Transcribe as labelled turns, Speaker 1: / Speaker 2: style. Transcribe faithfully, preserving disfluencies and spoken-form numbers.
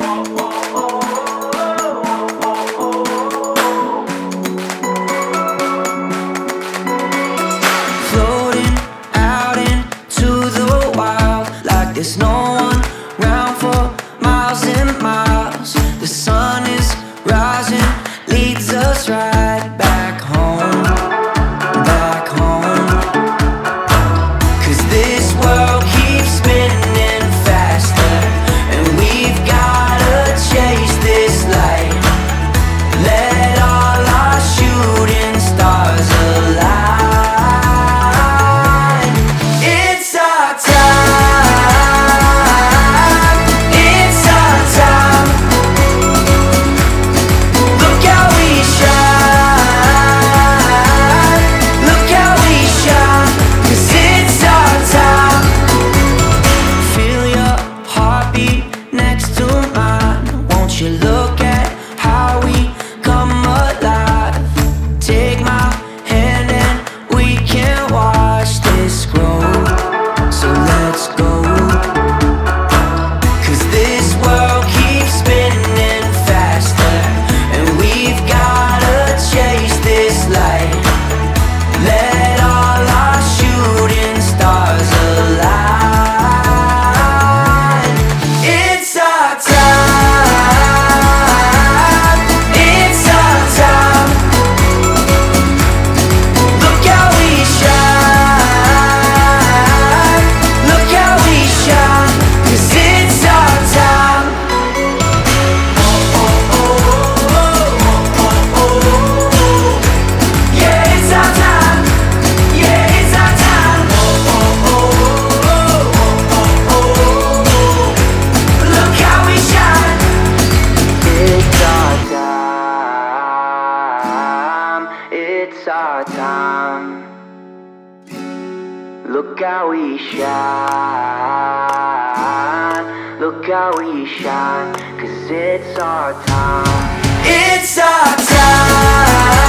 Speaker 1: Floating out into the wild, like there's no one round for miles and miles. The sun is rising, leads us right back home, back home. 'Cause this world keeps spinning faster, and we've gotta chase this light. Let all our shooting stars align. It's our time, it's our time. Look how we shine, look how we shine. 'Cause it's our time. Feel your heartbeat next to mine. Won't you look at how we come alive? Take my hand and we can watch this grow. So let's go. 'Cause this world keeps spinning faster, and we've gotta chase this light. Let all our shooting stars align. It's our time, it's our time. Look how we shine, look how we shine. 'Cause it's our time. Oh, oh, oh, oh, oh, oh, oh. Yeah, it's our time. Yeah, it's our time. Oh, oh, oh, oh, oh, oh, oh. Look how we shine. It's our time. It's our time. Look how we shine. Look how we shine. 'Cause it's our time. It's our time.